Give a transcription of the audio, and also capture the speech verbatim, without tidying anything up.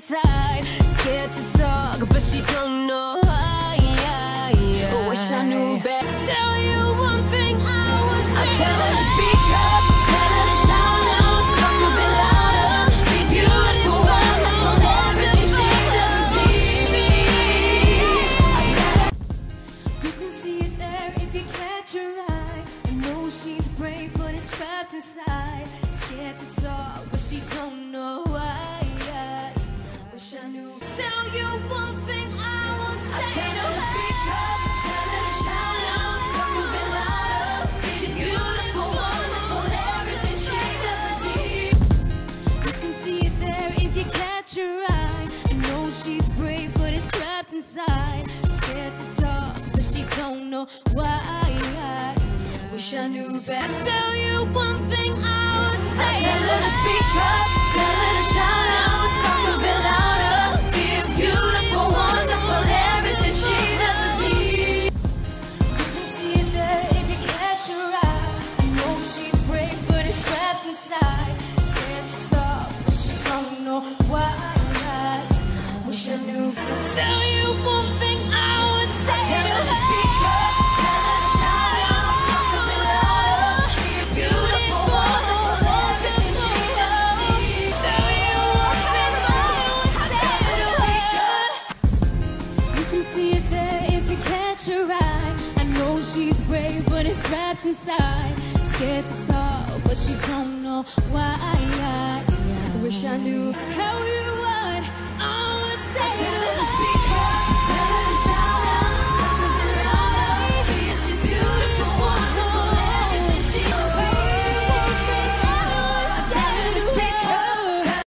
inside. Scared to talk, but she don't know why. I wish I knew better. Tell you one thing I would say. I tell her to speak up, tell her to shout out, talk a bit louder, be beautiful, wonderful, everything she doesn't see. I tell her, you can see it there if you catch her eye. I know she's brave, but it's trapped inside. Scared to talk, but she don't know why. Wish I knew. Tell you one thing I would say. I tell her to speak up, tell her to shout out, talk a bit louder. She's beautiful, wonderful, everything she doesn't see. You can see it there if you catch her eye. I know she's brave, but it's trapped inside. Scared to talk, but she don't know why. Wish I knew better. I tell you one thing I would say. I tell her to speak up, tell her to shout out, talk a bit louder. Be beautiful, wonderful, everything she doesn't see. You can see it there if you catch her eye. I know she's brave, but it's trapped inside. Scared to talk, but she don't know why. Wish I knew. Tell you one thing I would say. I tell her to speak up, tell her to shout out, talk a bit louder. Be beautiful, wonderful, everything she doesn't see. Tell you one thing I would say. You can see it there if you catch her eye. I know she's brave, but it's trapped inside. Scared to talk, but she don't know why. Wish I knew. Tell you